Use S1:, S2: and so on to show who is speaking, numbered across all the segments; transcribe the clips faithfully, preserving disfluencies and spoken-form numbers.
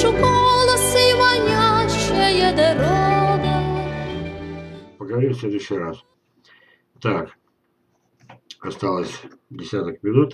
S1: слышу голос и манящая дорога.
S2: Поговорим в следующий раз. Так, осталось десяток минут.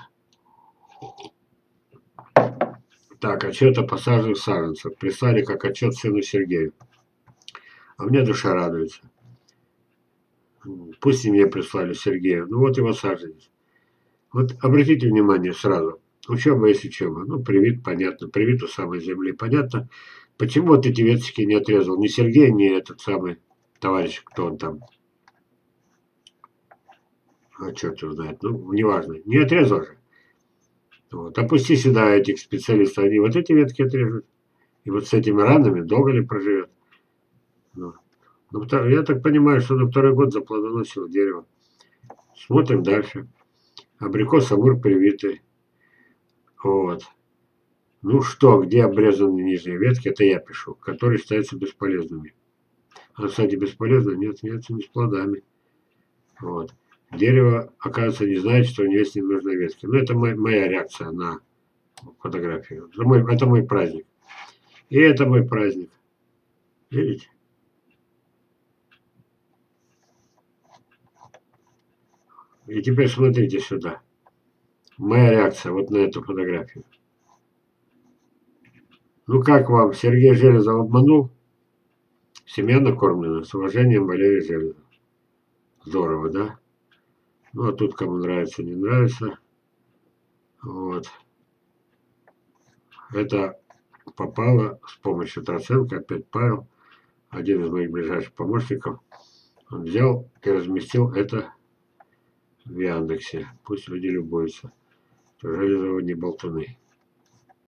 S2: Так, отчет о посаженных саженцах. Прислали как отчет сыну Сергею. А мне душа радуется. Пусть и мне прислали Сергею. Ну вот и высаживались. Вот обратите внимание сразу. Учеба есть учеба. Ну, привит, понятно. Привит у самой земли, понятно. Почему вот эти веточки не отрезал? Ни Сергей, ни этот самый товарищ, кто он там. А черт его знает. Ну, неважно. Не отрезал же. Вот. Опусти сюда этих специалистов. Они вот эти ветки отрежут. И вот с этими ранами долго ли проживет? Ну, ну, я так понимаю, что на второй год заплодоносило дерево. Смотрим дальше. Абрикос, амур привитый. Вот. Ну что, где обрезаны нижние ветки? Это я пишу. Которые считаются бесполезными. А, кстати, бесполезно? Нет, нет, не с плодами. Вот. Дерево, оказывается, не знает, что у него есть ненужные ветки. Но это моя, моя реакция на фотографию. Это мой, это мой праздник. И это мой праздник. Видите? И теперь смотрите сюда. Моя реакция вот на эту фотографию. Ну как вам? Сергей Железов обманул? Семья накормлена. С уважением, Валерий Железов. Здорово, да? Ну, а тут кому нравится, не нравится. Вот. Это попало с помощью Троценко, опять Павел, один из моих ближайших помощников. Он взял и разместил это в Яндексе. Пусть люди любуются. Железовы не болтуны.